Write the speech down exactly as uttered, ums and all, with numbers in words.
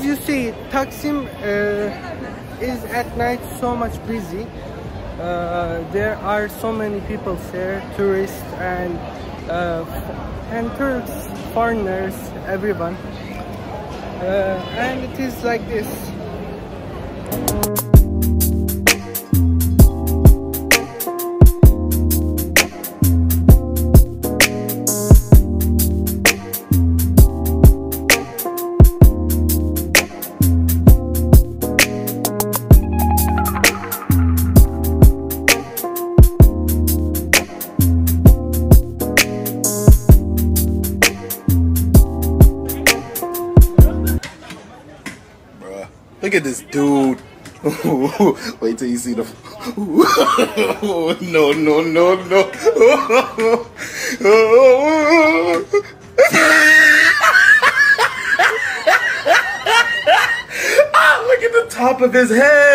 you see, Taksim uh, is at night so much busy. Uh, there are so many people there, tourists and uh, and Turks, foreigners, everyone. Uh, and it is like this. Look at this dude. Wait till you see the. No, no, no, no. Ah, look at the top of his head.